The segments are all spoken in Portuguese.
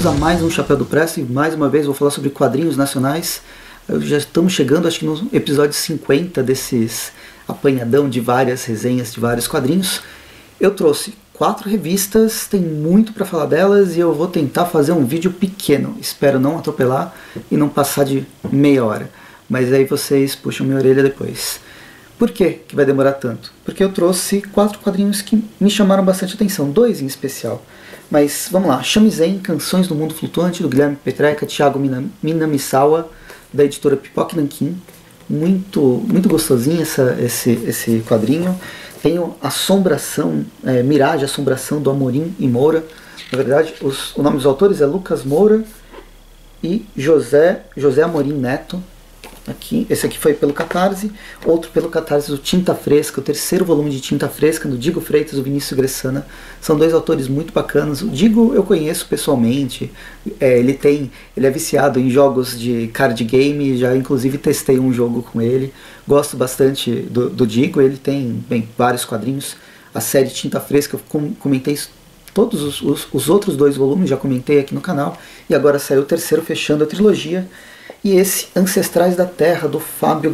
a mais um Chapéu do Presto e mais uma vez vou falar sobre quadrinhos nacionais. Já estamos chegando, acho que no episódio 50 desses apanhadão de várias resenhas de vários quadrinhos. Eu trouxe 4 revistas, tem muito para falar delas e eu vou tentar fazer um vídeo pequeno. Espero não atropelar e não passar de meia hora. Mas aí vocês puxam minha orelha depois. Por que vai demorar tanto? Porque eu trouxe 4 quadrinhos que me chamaram bastante atenção, 2 em especial. Mas vamos lá, Shamisen, Canções do Mundo Flutuante, do Guilherme Petreca, Thiago Minamisawa, da editora Pipoque Nanquim. Muito gostosinho esse quadrinho. Tenho Assombração, Mirage, Assombração, do Amorim e Moura. Na verdade, o nome dos autores é Lucas Moura e José Amorim Neto. Esse aqui foi pelo Catarse, outro pelo Catarse, o Tinta Fresca, o 3º volume de Tinta Fresca, do Digo Freitas e do Vinícius Gressana. São 2 autores muito bacanas. O Digo eu conheço pessoalmente, ele é viciado em jogos de card game, já inclusive testei um jogo com ele. Gosto bastante do Digo, ele tem vários quadrinhos. A série Tinta Fresca, eu comentei todos os outros 2 volumes, já comentei aqui no canal, e agora saiu o 3º fechando a trilogia. E esse Ancestrais da Terra, do Fábio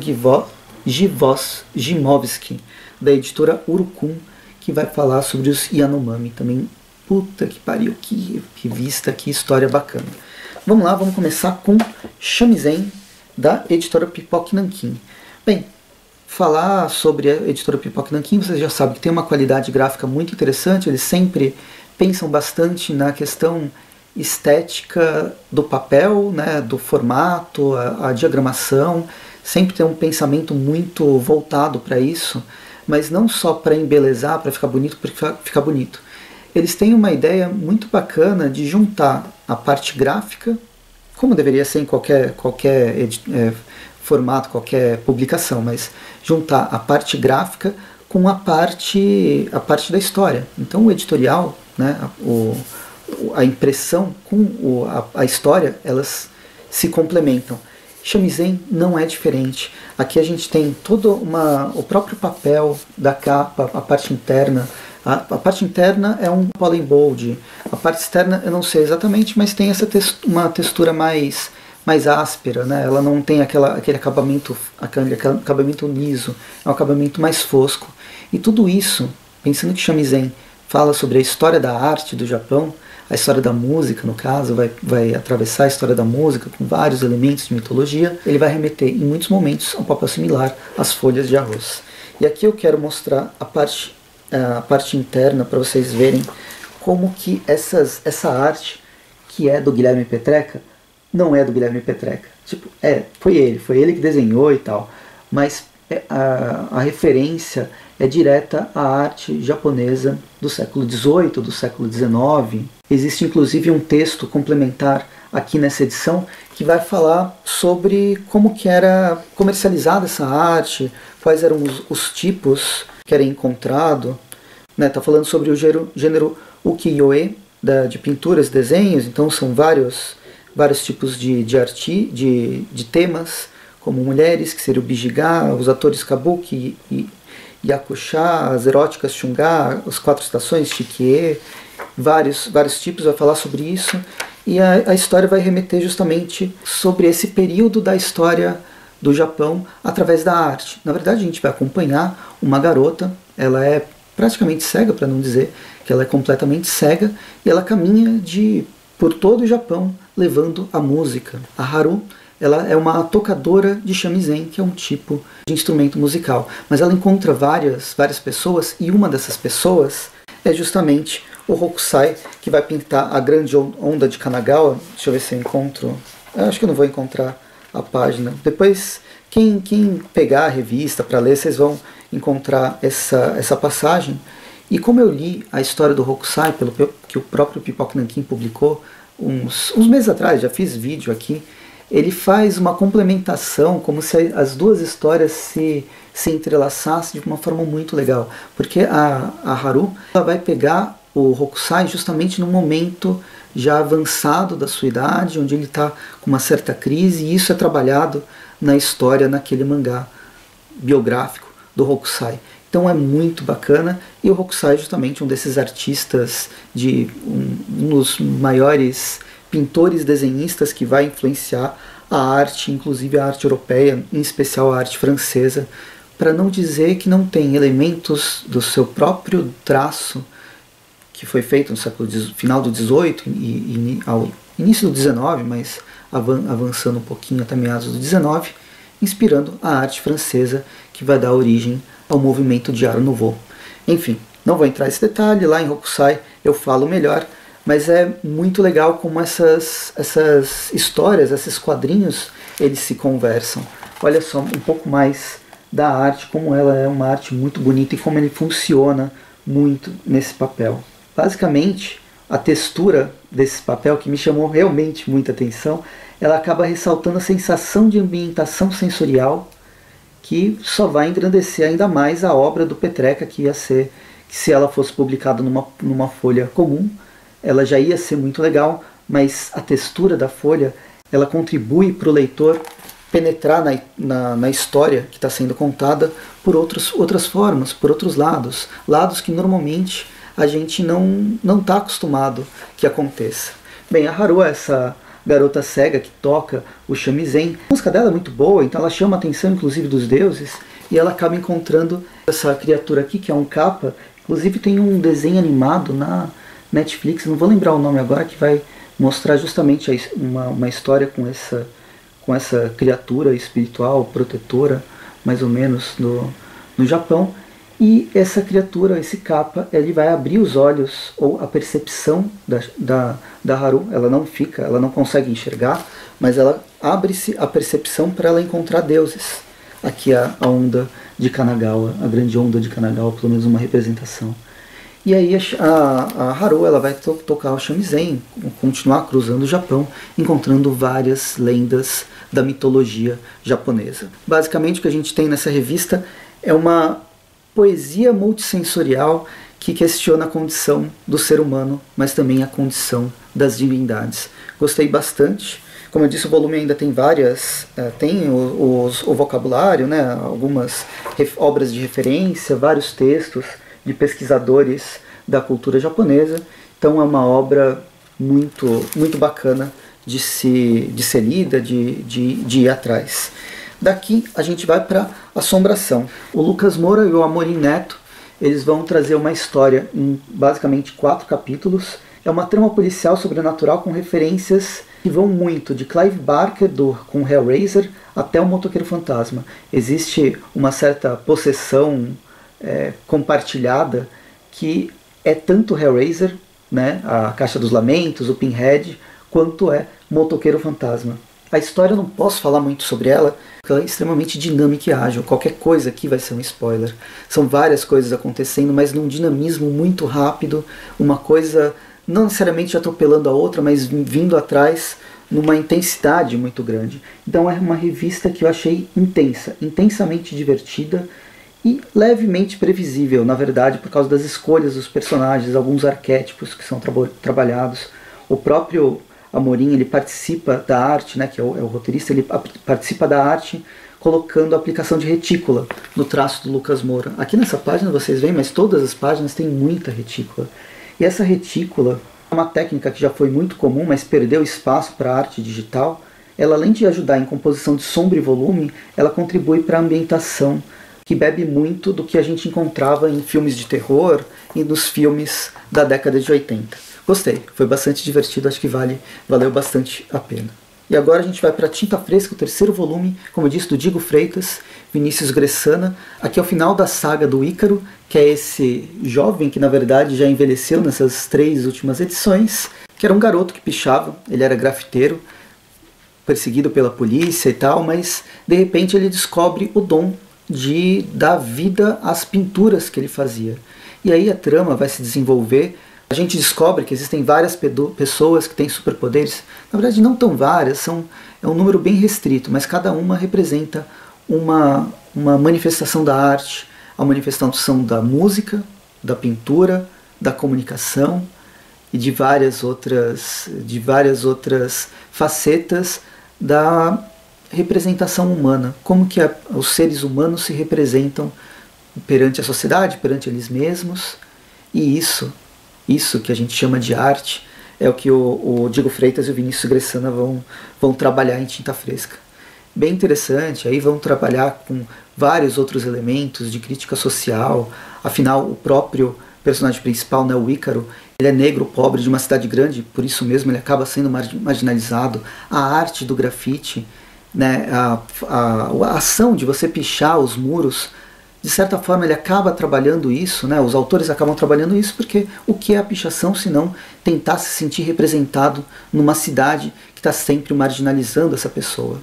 Gimovski, da editora Urucum, que vai falar sobre os Yanomami. Também, puta que pariu, que revista, que história bacana. Vamos lá, vamos começar com Shamisen, da editora Pipoque Nanquim. Bem, falar sobre a editora Pipoque Nanquim, vocês já sabem que tem uma qualidade gráfica muito interessante, eles sempre pensam bastante na questão estética do papel, né, do formato, a diagramação, sempre tem um pensamento muito voltado para isso, mas não só para embelezar, para ficar bonito, porque ficar bonito. Eles têm uma ideia muito bacana de juntar a parte gráfica, como deveria ser em qualquer formato, qualquer publicação, mas juntar a parte gráfica com a parte da história. Então o editorial, né, a impressão com a história, elas se complementam. Shamisen não é diferente. Aqui a gente tem todo o próprio papel da capa, a parte interna. A parte interna é um pollen bold. A parte externa eu não sei exatamente, mas tem uma textura mais áspera, né? Ela não tem aquele acabamento liso, é um acabamento mais fosco. E tudo isso, pensando que Shamisen fala sobre a história da arte do Japão, a história da música, no caso, vai atravessar a história da música com vários elementos de mitologia. Ele vai remeter, em muitos momentos, a um papel similar às folhas de arroz. E aqui eu quero mostrar a parte interna para vocês verem como que essa arte, que é do Guilherme Petreca, não é do Guilherme Petreca. Tipo, foi ele que desenhou e tal, mas a referência é direta à arte japonesa do século XVIII, do século XIX. Existe inclusive um texto complementar aqui nessa edição que vai falar sobre como que era comercializada essa arte, quais eram os tipos que era encontrado. Tá falando sobre o gênero ukiyo-e, de pinturas, desenhos. Então são vários tipos de temas, como mulheres, que seria o bijiga, os atores kabuki e yakusha, as eróticas shunga, as 4 estações, shikie, vários tipos, vai falar sobre isso. E a história vai remeter justamente sobre esse período da história do Japão através da arte. Na verdade, a gente vai acompanhar uma garota, ela é praticamente cega, para não dizer que ela é completamente cega, e ela caminha por todo o Japão levando a música. A Haru, ela é uma tocadora de shamisen, que é um tipo de instrumento musical. Mas ela encontra várias pessoas, e uma dessas pessoas é justamente o Hokusai, que vai pintar a grande onda de Kanagawa. Deixa eu ver se eu encontro. Eu acho que eu não vou encontrar a página. Depois, quem pegar a revista para ler, vocês vão encontrar essa passagem. E como eu li a história do Hokusai, que o próprio Pipoque Nanquim publicou uns meses atrás, já fiz vídeo aqui, ele faz uma complementação, como se as 2 histórias se entrelaçassem de uma forma muito legal. Porque a Haru, ela vai pegar o Hokusai justamente num momento já avançado da sua idade, onde ele está com uma certa crise, e isso é trabalhado na história, naquele mangá biográfico do Hokusai. Então é muito bacana, e o Hokusai é justamente um desses artistas, um dos maiores pintores, desenhistas, que vai influenciar a arte, inclusive a arte europeia, em especial a arte francesa, para não dizer que não tem elementos do seu próprio traço, que foi feito no final do XVIII e ao início do XIX, mas avançando um pouquinho até meados do XIX, inspirando a arte francesa, que vai dar origem ao movimento de Art Nouveau. Enfim, não vou entrar nesse detalhe, lá em Hokusai eu falo melhor, mas é muito legal como essas histórias, esses quadrinhos, eles se conversam. Olha só um pouco mais da arte, como ela é uma arte muito bonita e como ele funciona muito nesse papel. Basicamente, a textura desse papel, que me chamou realmente muita atenção, ela acaba ressaltando a sensação de ambientação sensorial que só vai engrandecer ainda mais a obra do Petrarca, que ia ser, que se ela fosse publicada numa folha comum, ela já ia ser muito legal, mas a textura da folha, ela contribui para o leitor penetrar na história que está sendo contada por outras formas, por outros lados que normalmente a gente não está acostumado que aconteça. Bem, a Haru é essa garota cega que toca o shamisen. A música dela é muito boa, então ela chama a atenção inclusive dos deuses, e ela acaba encontrando essa criatura aqui, que é um kappa. Inclusive tem um desenho animado na Netflix, não vou lembrar o nome agora, que vai mostrar justamente uma história com essa criatura espiritual, protetora, mais ou menos, no Japão. E essa criatura, esse kappa, ele vai abrir os olhos, ou a percepção da Haru. Ela não consegue enxergar, mas ela abre-se a percepção para ela encontrar deuses. Aqui a onda de Kanagawa, a grande onda de Kanagawa, pelo menos uma representação. E aí a Haru ela vai tocar o shamisen, continuar cruzando o Japão, encontrando várias lendas da mitologia japonesa. Basicamente o que a gente tem nessa revista é uma poesia multissensorial que questiona a condição do ser humano, mas também a condição das divindades. Gostei bastante. Como eu disse, o volume ainda tem várias, tem o vocabulário, né, algumas obras de referência, vários textos de pesquisadores da cultura japonesa. Então é uma obra muito, muito bacana de ser lida, de ir atrás. Daqui a gente vai para Assombração. O Lucas Moura e o Amorim Neto, eles vão trazer uma história em basicamente 4 capítulos. É uma trama policial sobrenatural com referências que vão muito de Clive Barker com Hellraiser até o Motoqueiro Fantasma. Existe uma certa possessão compartilhada que é tanto Hellraiser, né, a Caixa dos Lamentos, o Pinhead, quanto é Motoqueiro Fantasma. A história eu não posso falar muito sobre ela, porque ela é extremamente dinâmica e ágil. Qualquer coisa aqui vai ser um spoiler. São várias coisas acontecendo, mas num dinamismo muito rápido, uma coisa não necessariamente atropelando a outra, mas vindo atrás numa intensidade muito grande. Então é uma revista que eu achei intensa, intensamente divertida e levemente previsível, na verdade, por causa das escolhas dos personagens, alguns arquétipos que são trabalhados. O próprio Amorim, ele participa da arte, né, que é o roteirista, ele participa da arte colocando a aplicação de retícula no traço do Lucas Moura. Aqui nessa página vocês veem, mas todas as páginas têm muita retícula. E essa retícula é uma técnica que já foi muito comum, mas perdeu espaço para a arte digital. Ela, além de ajudar em composição de sombra e volume, ela contribui para a ambientação, que bebe muito do que a gente encontrava em filmes de terror e nos filmes da década de 80. Gostei, foi bastante divertido, acho que valeu bastante a pena. E agora a gente vai para Tinta Fresca, o 3º volume, como eu disse, do Diego Freitas, Vinícius Gressana. Aqui é o final da saga do Ícaro, que é esse jovem que na verdade já envelheceu nessas 3 últimas edições, que era um garoto que pichava, ele era grafiteiro, perseguido pela polícia e tal, mas de repente ele descobre o dom de dar vida às pinturas que ele fazia. E aí a trama vai se desenvolver. A gente descobre que existem várias pessoas que têm superpoderes. Na verdade não tão várias, é um número bem restrito, mas cada uma representa uma manifestação da arte, a manifestação da música, da pintura, da comunicação e de várias outras facetas da representação humana. Como que os seres humanos se representam perante a sociedade, perante eles mesmos. E isso que a gente chama de arte, é o que o Diego Freitas e o Vinícius Gressana vão trabalhar em Tinta Fresca. Bem interessante, aí vão trabalhar com vários outros elementos de crítica social. Afinal, o próprio personagem principal, né, o Ícaro, ele é negro, pobre, de uma cidade grande, por isso mesmo ele acaba sendo marginalizado. A arte do grafite, né, a ação de você pichar os muros, de certa forma ele acaba trabalhando isso, né, os autores acabam trabalhando isso, porque o que é a pichação se não tentar se sentir representado numa cidade que está sempre marginalizando essa pessoa.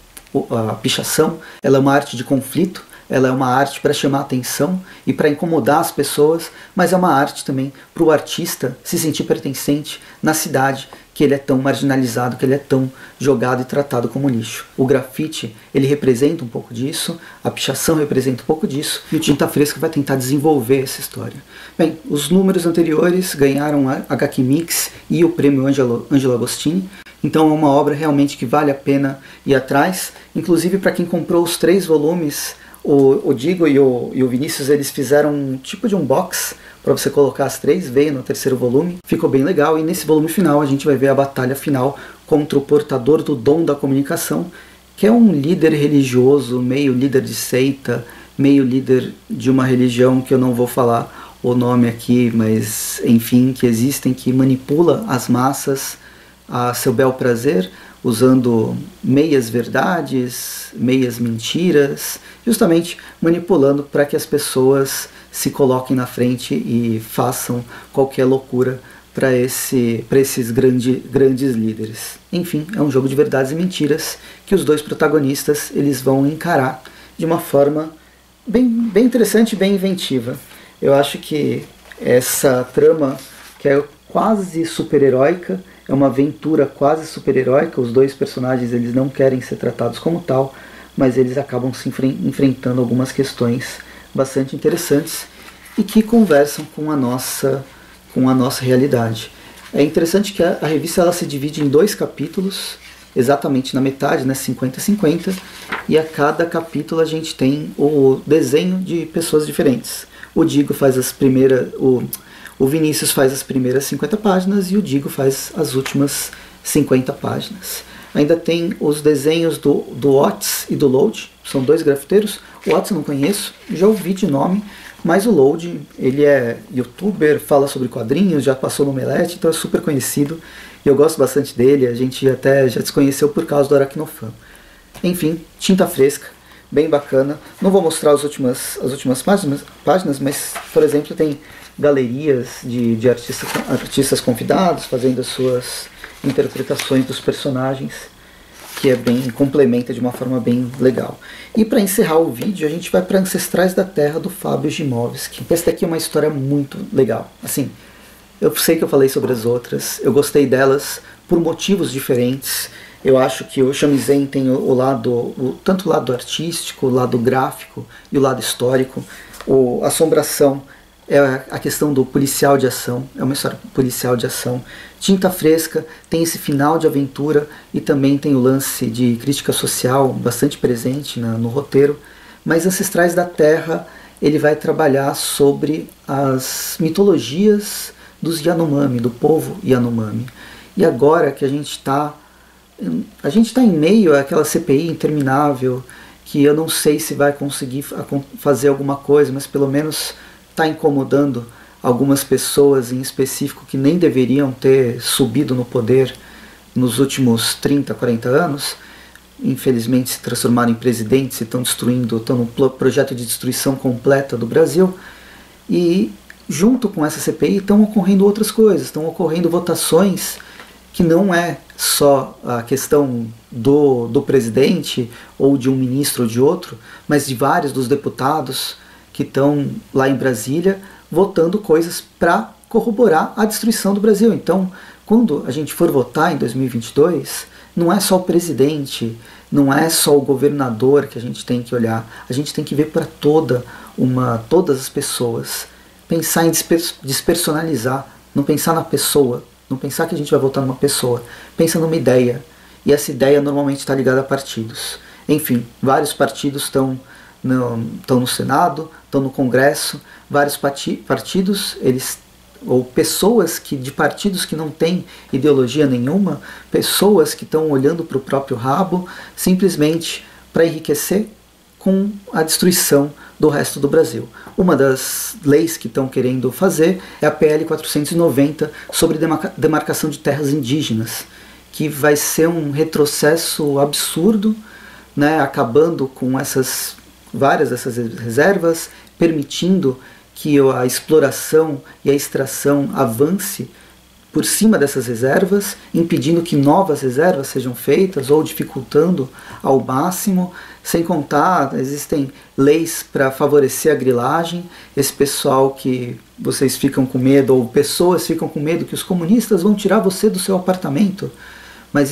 A pichação, ela é uma arte de conflito, ela é uma arte para chamar atenção e para incomodar as pessoas, mas é uma arte também para o artista se sentir pertencente na cidade que ele é tão marginalizado, que ele é tão jogado e tratado como lixo. O grafite, ele representa um pouco disso, a pichação representa um pouco disso, e o Tinta Fresca vai tentar desenvolver essa história. Bem, os números anteriores ganharam a HQ Mix e o prêmio Ângelo Agostini, então é uma obra realmente que vale a pena ir atrás, inclusive para quem comprou os 3 volumes, o Diego e o Vinícius, eles fizeram um tipo de um box para você colocar as 3, veio no 3º volume, ficou bem legal, e nesse volume final a gente vai ver a batalha final contra o portador do dom da comunicação, que é um líder religioso, meio líder de seita, meio líder de uma religião que eu não vou falar o nome aqui, mas enfim, que existem, que manipula as massas a seu bel prazer, usando meias verdades, meias mentiras, justamente manipulando para que as pessoas se coloquem na frente e façam qualquer loucura para esses grandes líderes. Enfim, é um jogo de verdades e mentiras que os 2 protagonistas eles vão encarar de uma forma bem interessante, bem inventiva. Eu acho que essa trama, que é quase super-heróica, é uma aventura quase super-heróica. Os 2 personagens eles não querem ser tratados como tal, mas eles acabam se enfrentando algumas questões bastante interessantes e que conversam com a nossa realidade. É interessante que a revista ela se divide em 2 capítulos, exatamente na metade, né, 50-50, e a cada capítulo a gente tem o desenho de pessoas diferentes. O Diego faz as primeiras... O Vinícius faz as primeiras 50 páginas e o Diego faz as últimas 50 páginas. Ainda tem os desenhos do Otis e do Load, são 2 grafiteiros. O Otis eu não conheço, já ouvi de nome, mas o Load, ele é youtuber, fala sobre quadrinhos, já passou no Omelete, então é super conhecido. E eu gosto bastante dele, a gente até já se conheceu por causa do Aracnofan. Enfim, Tinta Fresca, bem bacana. Não vou mostrar as últimas páginas, mas, por exemplo, tem galerias de artistas convidados fazendo as suas interpretações dos personagens, que é bem complementa de uma forma bem legal. E para encerrar o vídeo, a gente vai para Ancestrais da Terra do Fábio Gimowski. Essa daqui é uma história muito legal. Assim, eu sei que eu falei sobre as outras, eu gostei delas por motivos diferentes. Eu acho que o Shamisen tem tanto o lado artístico, o lado gráfico e o lado histórico. Assombração é a questão do policial de ação, é uma história policial de ação. Tinta Fresca tem esse final de aventura e também tem o lance de crítica social bastante presente no roteiro. Mas Ancestrais da Terra, ele vai trabalhar sobre as mitologias dos Yanomami, do povo Yanomami. E agora que a gente está em meio àquela CPI interminável, que eu não sei se vai conseguir fazer alguma coisa, mas pelo menos está incomodando algumas pessoas em específico que nem deveriam ter subido no poder nos últimos 30, 40 anos. Infelizmente se transformaram em presidentes e estão num projeto de destruição completa do Brasil. E junto com essa CPI estão ocorrendo outras coisas, estão ocorrendo votações que não é só a questão do presidente ou de um ministro ou de outro, mas de vários dos deputados que estão lá em Brasília votando coisas para corroborar a destruição do Brasil. Então, quando a gente for votar em 2022, não é só o presidente, não é só o governador que a gente tem que olhar, a gente tem que ver para todas as pessoas, pensar em despersonalizar, não pensar na pessoa, não pensar que a gente vai votar numa pessoa, pensa numa ideia, e essa ideia normalmente está ligada a partidos. Enfim, vários partidos estão no Senado, estão no Congresso, vários partidos eles ou pessoas de partidos que não têm ideologia nenhuma, pessoas que estão olhando para o próprio rabo, simplesmente para enriquecer com a destruição do resto do Brasil. Uma das leis que estão querendo fazer é a PL 490 sobre demarcação de terras indígenas, que vai ser um retrocesso absurdo, né, acabando com várias dessas reservas, permitindo que a exploração e a extração avance por cima dessas reservas, impedindo que novas reservas sejam feitas ou dificultando ao máximo. Sem contar, existem leis para favorecer a grilagem. Esse pessoal que vocês ficam com medo, ou pessoas ficam com medo que os comunistas vão tirar você do seu apartamento, mas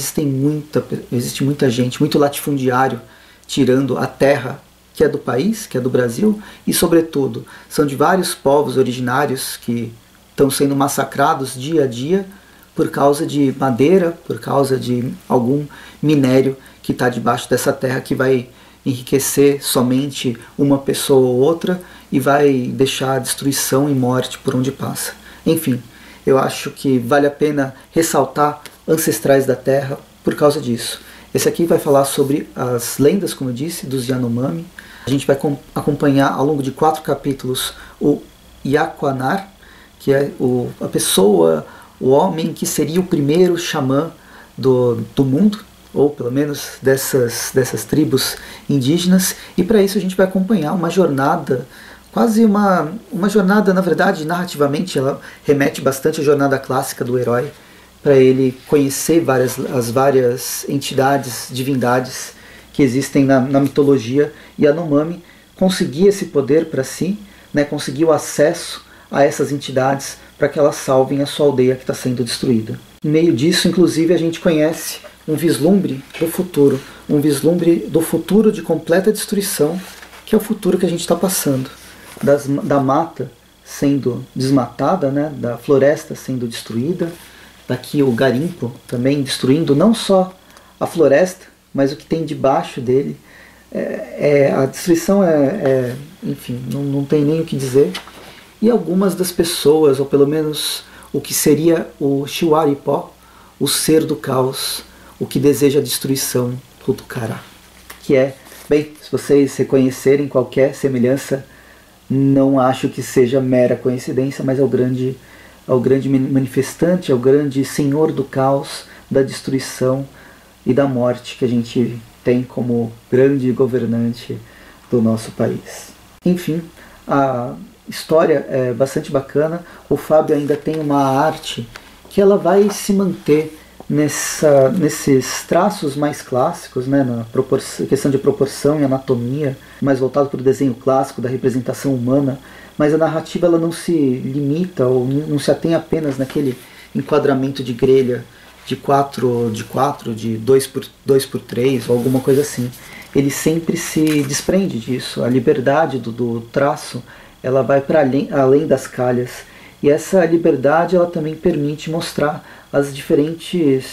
existe muita gente, muito latifundiário, tirando a terra que é do país, que é do Brasil, e sobretudo são de vários povos originários que estão sendo massacrados dia a dia por causa de madeira, por causa de algum minério que está debaixo dessa terra, que vai enriquecer somente uma pessoa ou outra e vai deixar destruição e morte por onde passa. Enfim, eu acho que vale a pena ressaltar Ancestrais da Terra por causa disso. Esse aqui vai falar sobre as lendas, como eu disse, dos Yanomami. A gente vai acompanhar ao longo de 4 capítulos o Yaquanar, que é a pessoa, o homem que seria o primeiro xamã do mundo, ou pelo menos dessas tribos indígenas. E para isso a gente vai acompanhar uma jornada, quase uma jornada, na verdade, narrativamente, ela remete bastante à jornada clássica do herói, para ele conhecer as várias entidades, divindades que existem na mitologia Yanomami, conseguir esse poder para si, né, conseguir o acesso a essas entidades para que elas salvem a sua aldeia que está sendo destruída. No meio disso, inclusive, a gente conhece um vislumbre do futuro, um vislumbre do futuro de completa destruição, que é o futuro que a gente está passando, da mata sendo desmatada, né, da floresta sendo destruída, daqui o garimpo também destruindo não só a floresta, mas o que tem debaixo dele. A destruição enfim, não tem nem o que dizer. E algumas das pessoas, ou pelo menos o que seria o Shiwaripó, o ser do caos, o que deseja a destruição, Rutucará, que bem, se vocês reconhecerem qualquer semelhança, não acho que seja mera coincidência, mas é o grande manifestante, é o grande senhor do caos, da destruição e da morte que a gente tem como grande governante do nosso país. Enfim, a história é bastante bacana. O Fábio ainda tem uma arte que ela vai se manter nesses traços mais clássicos, né, na questão de proporção e anatomia, mais voltado para o desenho clássico da representação humana, mas a narrativa ela não se limita ou não se atém apenas naquele enquadramento de grelha de 4x4, de 2x3 ou alguma coisa assim. Ele sempre se desprende disso. A liberdade do traço ela vai para além das calhas, e essa liberdade ela também permite mostrar as diferentes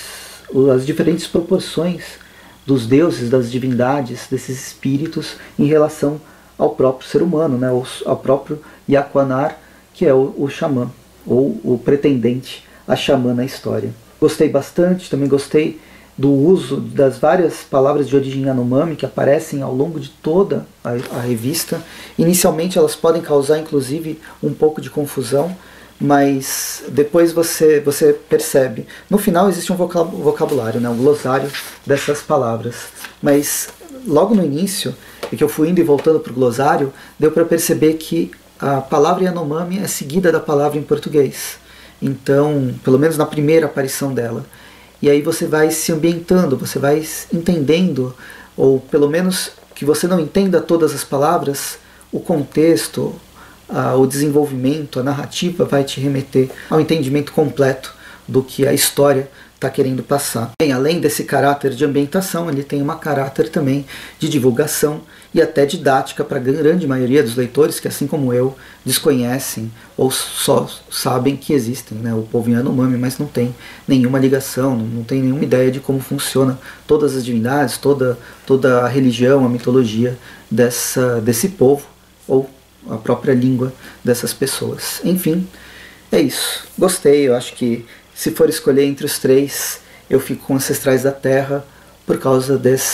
proporções dos deuses, das divindades, desses espíritos em relação ao próprio ser humano, né, ao próprio Yaquanar, que é o xamã, ou o pretendente a xamã na história. Gostei bastante, também gostei do uso das várias palavras de origem Yanomami que aparecem ao longo de toda a revista. Inicialmente elas podem causar inclusive um pouco de confusão, mas depois você percebe. No final existe um vocabulário, né, um glossário dessas palavras, mas logo no início, e que eu fui indo e voltando para o glossário, deu para perceber que a palavra Yanomami é seguida da palavra em português. Então, pelo menos na primeira aparição dela. E aí você vai se ambientando, você vai entendendo, ou pelo menos que você não entenda todas as palavras, o contexto, o desenvolvimento, a narrativa vai te remeter ao entendimento completo do que a história está querendo passar. Bem, além desse caráter de ambientação, ele tem um caráter também de divulgação e até didática para a grande maioria dos leitores que, assim como eu, desconhecem ou só sabem que existem, né, o povo Yanomami, mas não tem nenhuma ligação, não tem nenhuma ideia de como funciona todas as divindades, toda a religião, a mitologia desse povo, ou a própria língua dessas pessoas. Enfim, É isso, gostei, eu acho que se for escolher entre os três, eu fico com Ancestrais da Terra por causa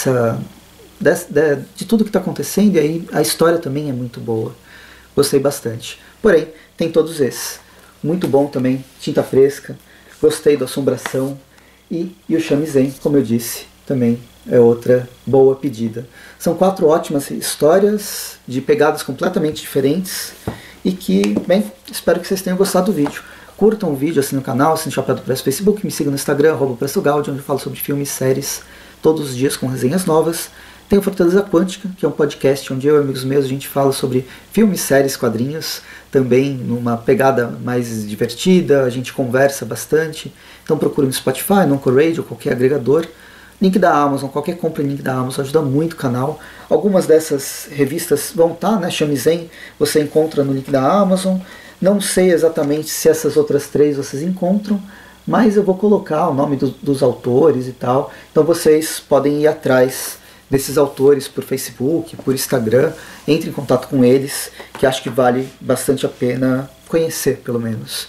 de tudo que está acontecendo, e aí a história também é muito boa. Gostei bastante. Porém, tem todos esses. Muito bom também, Tinta Fresca, gostei do Assombração, e o Shamisen, como eu disse, também é outra boa pedida. São 4 ótimas histórias de pegadas completamente diferentes e que, bem, espero que vocês tenham gostado do vídeo. Curtam o vídeo, assinem o canal, assinem o Chapéu do Presto no Facebook, me sigam no Instagram, @PrestoGaudi, onde eu falo sobre filmes e séries todos os dias com resenhas novas. Tem o Fortaleza Quântica, que é um podcast onde eu e amigos meus a gente fala sobre filmes, séries, quadrinhos, também numa pegada mais divertida, a gente conversa bastante. Então procure no Spotify, no Anchor Radio, qualquer agregador. Link da Amazon, qualquer compra em link da Amazon ajuda muito o canal. Algumas dessas revistas vão estar, né? Shamisen, você encontra no link da Amazon. Não sei exatamente se essas outras 3 vocês encontram, mas eu vou colocar o nome dos autores e tal. Então vocês podem ir atrás desses autores por Facebook, por Instagram. Entre em contato com eles, que acho que vale bastante a pena conhecer, pelo menos.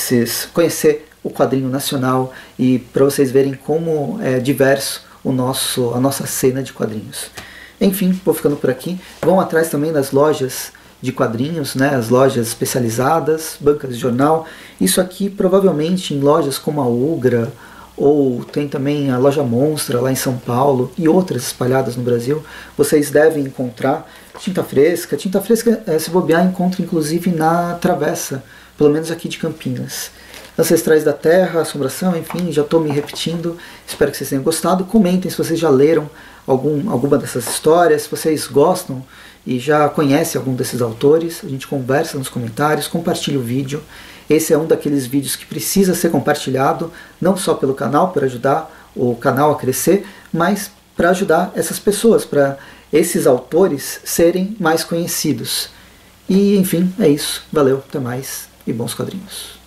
Conhecer o quadrinho nacional e para vocês verem como é diverso a nossa cena de quadrinhos. Enfim, vou ficando por aqui. Vão atrás também das lojas de quadrinhos, né, as lojas especializadas, bancas de jornal. Isso aqui provavelmente em lojas como a Ugra, ou tem também a Loja Monstra lá em São Paulo e outras espalhadas no Brasil, vocês devem encontrar Tinta Fresca. Tinta Fresca, se bobear, encontra inclusive na Travessa, pelo menos aqui de Campinas. Ancestrais da Terra, Assombração, enfim, já estou me repetindo, espero que vocês tenham gostado. Comentem se vocês já leram alguma dessas histórias, se vocês gostam e já conhecem algum desses autores, a gente conversa nos comentários, compartilha o vídeo. Esse é um daqueles vídeos que precisa ser compartilhado, não só pelo canal, para ajudar o canal a crescer, mas para ajudar essas pessoas, para esses autores serem mais conhecidos. E enfim, é isso. Valeu, até mais e bons quadrinhos.